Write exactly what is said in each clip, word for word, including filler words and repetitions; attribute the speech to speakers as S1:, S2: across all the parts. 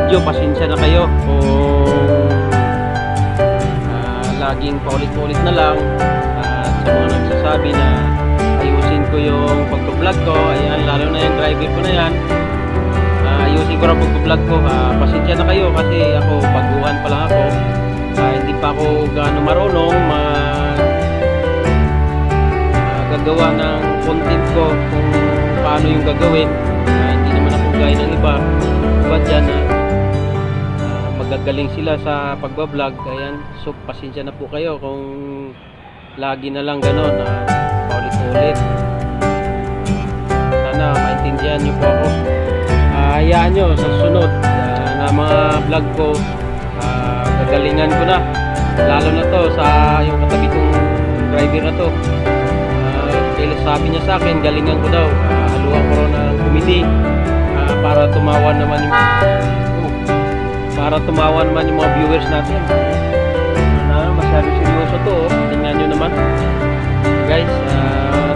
S1: video, pasensya na kayo kung uh, laging paulit-ulit na lang. At sa mga nagsasabi na ayusin ko yung pag-vlog ko, ayan, lalo na yung driver ko na yan, uh, ayusin ko rin pag-vlog ko. uh, pasensya na kayo kasi ako, baguhan pa lang ako, uh, hindi pa ako gaano marunong mag uh, gagawa ng content ko kung paano yung gagawin. uh, hindi naman ako gaya ng iba iba dyan na uh, magagaling sila sa pagbablog. Ayan, so pasensya na po kayo kung lagi na lang ganon, uh, paulit-ulit. Sana maintindihan nyo po ako. uh, hayaan nyo sa sunod uh, na mga vlog ko, uh, gagalingan ko na, lalo na to sa yung katabi kong driver na to. uh, kaya sabi niya sa akin, galingan ko daw, uh, haluan ko rin ng comedy, uh, para tumawa naman yung oh, para tumawa naman yung mga viewers natin. Ano, masyado seryoso to, oh. Tingnan nyo naman guys. uh,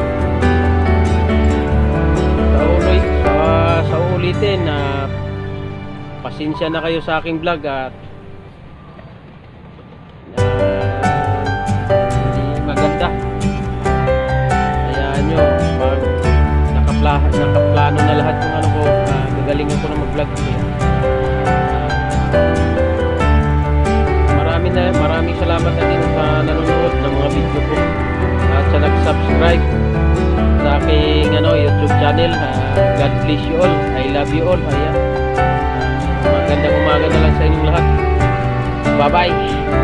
S1: sa ulit sa, sa ulitin na uh, pasensya na kayo sa aking vlog at uh, hindi maganda. Hayaan nyo, pag nakapla, nakaplano na lahat yung ano ko, uh, gagalingan ko na mag vlog. Marami na, maraming salamat na din sa nanonood ng mga video ko at sa nag-subscribe sa aking ano, YouTube channel. uh, God bless you all, I love you all. Ayan, uh, magandang umaga na lang sa inyong lahat. Bye bye.